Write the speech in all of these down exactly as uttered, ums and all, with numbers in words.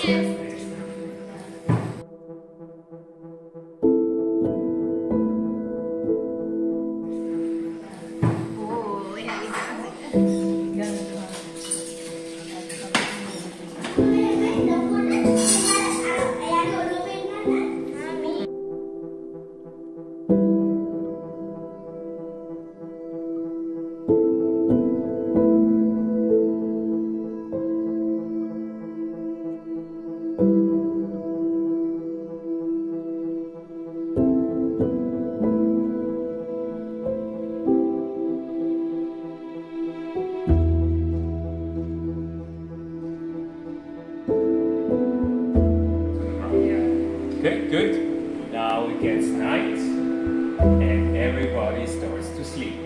Okay, good. Now it gets night and everybody starts to sleep.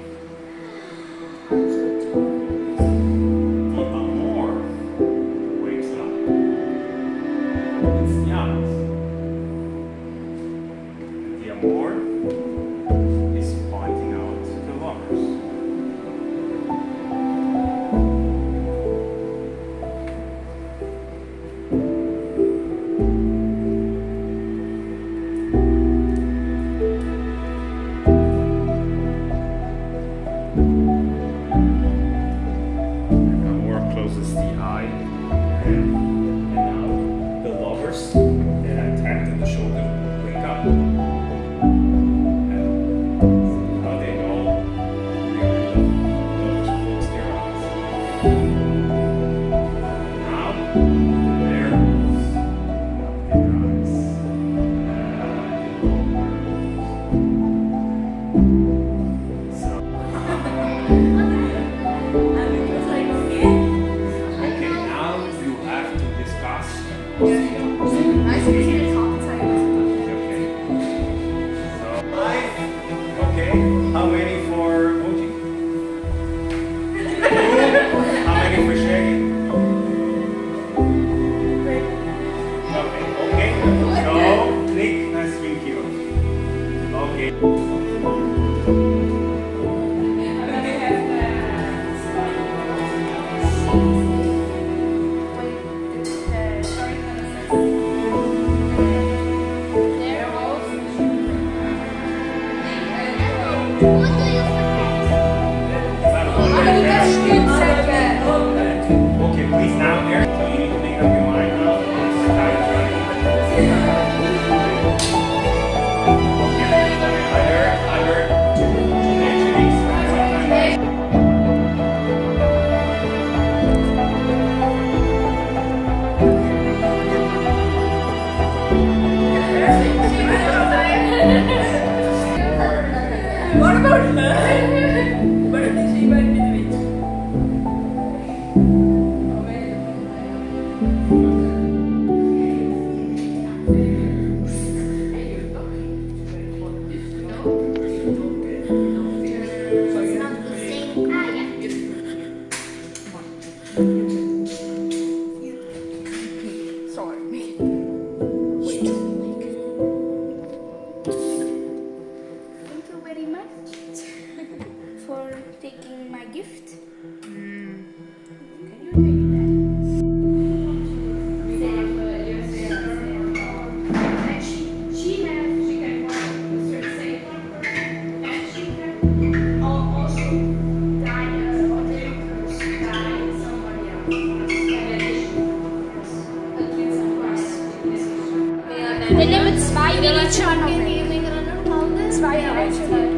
The amor wakes up. It's young. The amor is pointing out the lovers. Closes the eye, and now the lovers that are tapped on the shoulder wake up. And how they know they lovers close their eyes. Now they're up their eyes. So. How many for Moji? How many for Shaggy? Okay, okay. So, Nick, nice to meet you. Okay. Okay, please now, Eric. So you need to make up your mind now. It's time to run. Okay, under, under. What about her? What if she might be the beach? For taking my gift. Mm. Can you take that? And she, she has, she can say, and she can also die as a hotel die somebody else. Wir nehmen zwei Minuten. Zwei Minuten.